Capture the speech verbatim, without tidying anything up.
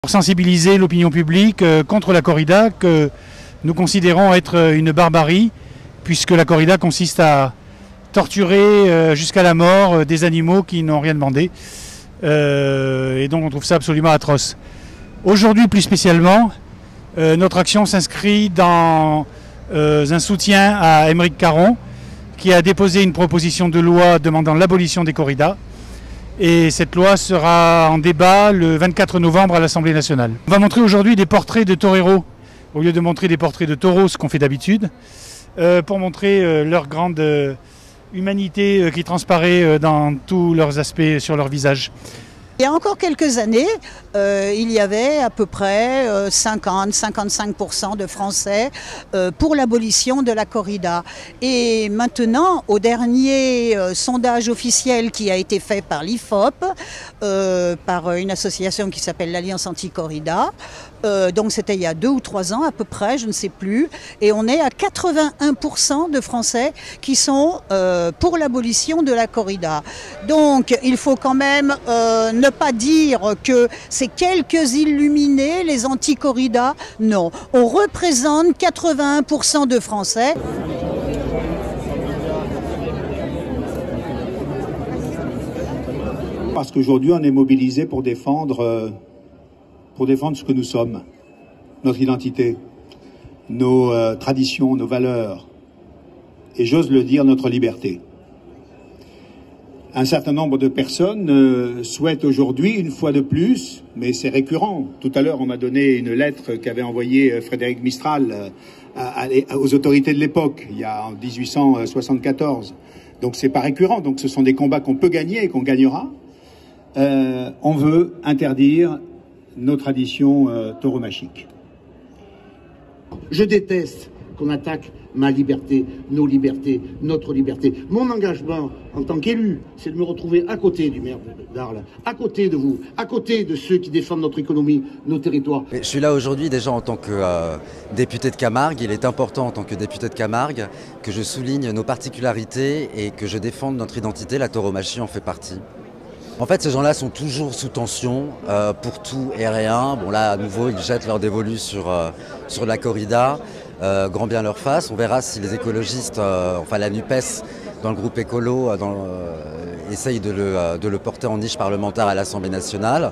Pour sensibiliser l'opinion publique contre la corrida que nous considérons être une barbarie, puisque la corrida consiste à torturer jusqu'à la mort des animaux qui n'ont rien demandé. Et donc on trouve ça absolument atroce. Aujourd'hui plus spécialement, notre action s'inscrit dans un soutien à Aymeric Caron, qui a déposé une proposition de loi demandant l'abolition des corridas. Et cette loi sera en débat le vingt-quatre novembre à l'Assemblée nationale. On va montrer aujourd'hui des portraits de toreros, au lieu de montrer des portraits de taureaux, ce qu'on fait d'habitude, euh, pour montrer euh, leur grande euh, humanité euh, qui transparaît euh, dans tous leurs aspects sur leur visage. Il y a encore quelques années, euh, il y avait à peu près euh, cinquante à cinquante-cinq pour cent de Français euh, pour l'abolition de la corrida. Et maintenant, au dernier euh, sondage officiel qui a été fait par l'I F O P, euh, par une association qui s'appelle l'Alliance Anti-Corrida, euh, donc c'était il y a deux ou trois ans à peu près, je ne sais plus, et on est à quatre-vingt-un pour cent de Français qui sont euh, pour l'abolition de la corrida. Donc il faut quand même euh, ne pas dire que c'est quelques illuminés, les anti-corridas. Non, on représente quatre-vingt-un pour cent de Français. Parce qu'aujourd'hui, on est mobilisé pour défendre, pour défendre ce que nous sommes, notre identité, nos euh, traditions, nos valeurs, et j'ose le dire, notre liberté. Un certain nombre de personnes euh, souhaitent aujourd'hui, une fois de plus, mais c'est récurrent. Tout à l'heure, on m'a donné une lettre qu'avait envoyée Frédéric Mistral euh, à, à, aux autorités de l'époque, il y a en mille huit cent soixante-quatorze. Donc c'est pas récurrent, donc ce sont des combats qu'on peut gagner et qu'on gagnera. Euh, on veut interdire nos traditions euh, tauromachiques. Je déteste qu'on attaque ma liberté, nos libertés, notre liberté. Mon engagement en tant qu'élu, c'est de me retrouver à côté du maire d'Arles, à côté de vous, à côté de ceux qui défendent notre économie, nos territoires. Je suis là aujourd'hui déjà en tant que euh, député de Camargue. Il est important en tant que député de Camargue que je souligne nos particularités et que je défende notre identité. La tauromachie en fait partie. En fait, ces gens-là sont toujours sous tension euh, pour tout et rien. Bon là, à nouveau, ils jettent leur dévolu sur, euh, sur la corrida. Euh, grand bien leur face. On verra si les écologistes, euh, enfin la NUPES, dans le groupe écolo, euh, dans, euh, essayent de le, euh, de le porter en niche parlementaire à l'Assemblée nationale.